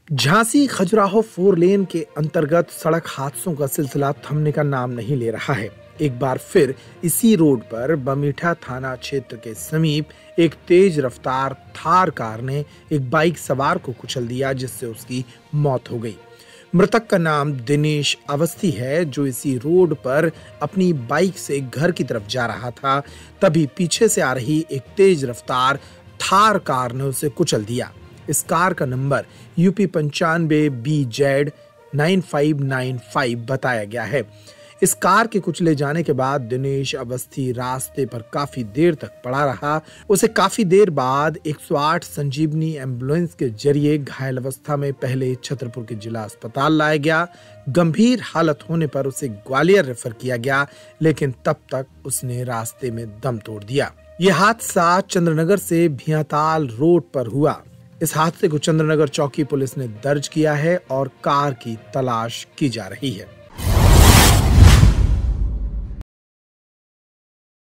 झांसी खजुराहो 4 लेन के अंतर्गत सड़क हादसों का सिलसिला थमने का नाम नहीं ले रहा है। एक बार फिर इसी रोड पर बमीठा थाना क्षेत्र के समीप एक तेज रफ्तार थार कार ने एक बाइक सवार को कुचल दिया, जिससे उसकी मौत हो गई। मृतक का नाम दिनेश अवस्थी है, जो इसी रोड पर अपनी बाइक से घर की तरफ जा रहा था। तभी पीछे से आ रही एक तेज रफ्तार थार कार ने उसे कुचल दिया। इस कार का नंबर UP 95 BZ 9595 बताया गया है। इस कार के कुचले जाने के बाद दिनेश अवस्थी रास्ते पर काफी देर तक पड़ा रहा। उसे काफी देर बाद 108 संजीवनी एम्बुलेंस के जरिए घायल अवस्था में पहले छतरपुर के जिला अस्पताल लाया गया। गंभीर हालत होने पर उसे ग्वालियर रेफर किया गया, लेकिन तब तक उसने रास्ते में दम तोड़ दिया। यह हादसा चंद्रनगर से भियाताल रोड पर हुआ। इस हादसे को चंद्रनगर चौकी पुलिस ने दर्ज किया है और कार की तलाश की जा रही है।